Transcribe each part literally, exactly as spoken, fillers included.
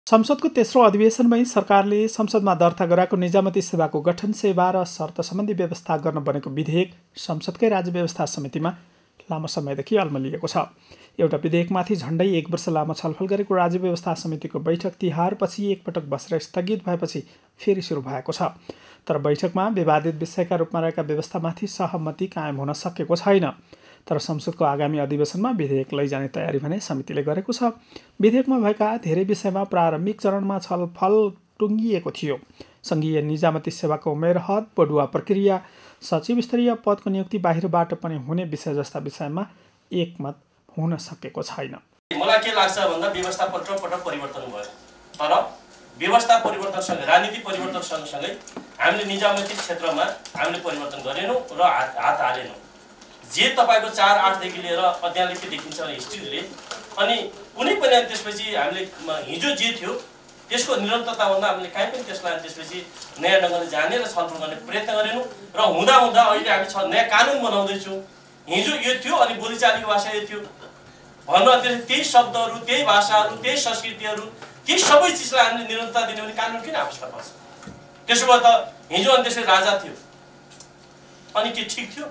संसदको तेस्रो अधिवेशनमै सरकारले संसदमा दर्ता गराएको निजामती सेवाको गठन, सेवा र शर्त सम्बन्धी व्यवस्था गर्न बनेको विधेयक संसदकै राज्य व्यवस्था समितिमा लामो समयदेखि अल्मलिएको छ। एउटा विधेयकमाथि झण्डै एक वर्ष लामो छलफल गरेको राज्य व्यवस्था समितिको बैठक तिहारपछि एकपटक बसेर स्थगित भएपछि फेरि सुरु भएको छ। तर बैठकमा विवादित विषयका रूपमा रहेका व्यवस्थामाथि सहमति कायम हुन सकेको छैन। तर संसदको आगामी अधिवेशनमा विधेयक लैजाने तयारी भने समितिले गरेको छ। विधेयकमा भएका धेरै विषयमा प्रारम्भिक चरणमा छलफल टुङ्गिएको थियो। सङ्घीय निजामती सेवाको उमेर हद, बढुवा प्रक्रिया, सचिव स्तरीय पदको नियुक्ति बाहिरबाट पनि हुने विषय जस्ता विषयमा एकमत हुन सकेको छैन। मलाई के लाग्छ भन्दा व्यवस्था पटक पटक परिवर्तन भयो, तर व्यवस्था परिवर्तनसँगै राजनीति परिवर्तन सँगसँगै हामीले निजामती क्षेत्रमा हामीले परिवर्तन गरेनौँ र हात हात हालेनौँ। जे तपाईँको चार आठदेखि लिएर अध्यायदेखि देखिन्छ हिस्ट्रीले, अनि कुनै पनि त्यसपछि हामीले हिजो जे थियो त्यसको निरन्तरताभन्दा हामीले काहीँ पनि त्यसलाई त्यसपछि नयाँ ढङ्गले जाने र छलफल गर्ने प्रयत्न गरेनौँ। र हुँदा हुँदा अहिले हामी छ नयाँ कानुन बनाउँदैछौँ। हिजो यो थियो अनि बोलीचालीको भाषा यो थियो भन्नु, त्यही शब्दहरू, त्यही भाषाहरू, त्यही संस्कृतिहरू, ती सबै चिजलाई हामीले निरन्तरता दिने भने कानुन किन आवश्यकता पर्छ? त्यसो भए त हिजो अनि त्यसै राजा थियो अनि के ठिक थियो?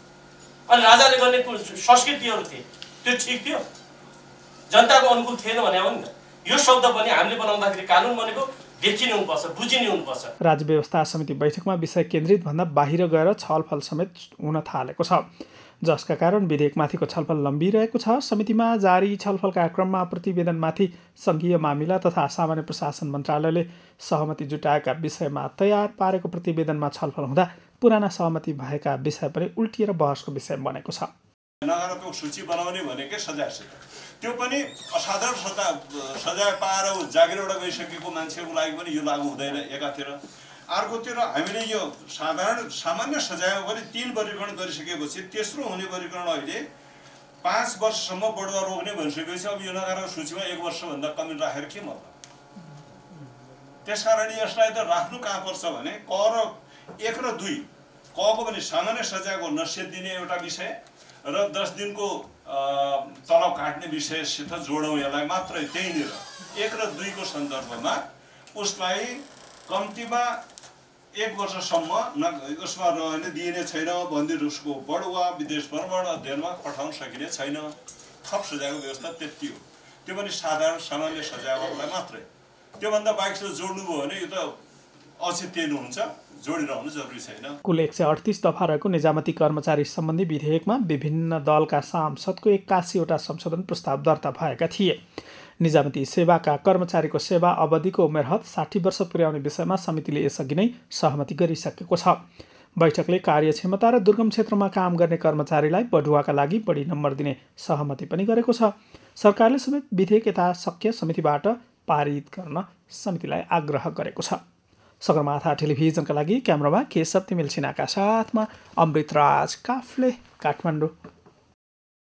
अनि राजाले गर्ने संस्कृतिहरू थिए, त्यो ठिक थियो? जनताको अनुकूल थिएन भने हो नि त। यो शब्द पनि हामीले बनाउँदाखेरि कानुन बनेको देखिनु हुनुपर्छ, बुझिनु हुनुपर्छ। राज्य व्यवस्था समिति बैठकमा विषय केन्द्रित भन्दा बाहिर गएर छलफल समेत हुन थालेको छ, जसका कारण विधेयकमाथिको छलफल लम्बिरहेको छ। समितिमा जारी छलफलका क्रममा प्रतिवेदनमाथि सङ्घीय मामिला तथा सामान्य प्रशासन मन्त्रालयले सहमति जुटाएका विषयमा तयार पारेको प्रतिवेदनमा छलफल हुँदा पुराना सहमति भएका विषय पनि उल्टिएर बहसको विषय बनेको छ। नकारात्मक सूची बनाउने भनेकै सजायसित, त्यो पनि असाधारण सजाय सजाय पाएर जागिरबाट गइसकेको मान्छेको लागि पनि यो लागू हुँदैन एकातिर। अर्कोतिर हामीले यो साधारण सामान्य सजायमा पनि तीन वर्गीकरण गरिसकेपछि तेस्रो हुने वर्गीकरण अहिले पाँच वर्षसम्म बढुवा रोक्ने भनिसकेपछि अब यो नकारात्मक सूचीमा एक वर्षभन्दा कमी राखेर के मतलब? त्यसकारण यसलाई त राख्नु कहाँ पर्छ भने क र एक र दुई, कको पनि सामान्य सजायको नसियत दिने एउटा विषय र दस दिनको तलब काट्ने विषयसित जोडौँ यसलाई मात्रै। त्यहीँनिर एक र दुईको सन्दर्भमा उसलाई कम्तीमा एक वर्षसम्म न उसमा रहने दिइने छैन, बन्दी उसको बढुवा विदेश भ्रमण अध्ययनमा पठाउन सकिने छैन। थप सजायको व्यवस्था त्यति हो, त्यो पनि साधारण सामान्य सजायलाई मात्रै। त्योभन्दा बाहेक जोड्नुभयो भने यो त औचित्यहीन हुन्छ, जोडिरहनु जरुरी छैन। कुल एक सय अडतिस दफा रहेको निजामती कर्मचारी सम्बन्धी विधेयकमा विभिन्न दलका सांसदको एक्कासीवटा संशोधन प्रस्ताव दर्ता भएका थिए। निजामती सेवाका कर्मचारीको सेवा अवधिको उमेर हद साठी वर्ष पुर्याउने विषयमा समितिले यसअघि नै सहमति गरिसकेको छ। बैठकले कार्यक्षमता र दुर्गम क्षेत्रमा काम गर्ने कर्मचारीलाई बढुवाका लागि बढी नम्बर दिने सहमति पनि गरेको छ। सरकारले समेत विधेयक यथाशक्य समितिबाट पारित गर्न समितिलाई आग्रह गरेको छ। सगरमाथा टेलिभिजनका लागि क्यामेरामा केशव तिमिल सिन्हाका साथमा अमृतराज काफ्ले, काठमाडौँ।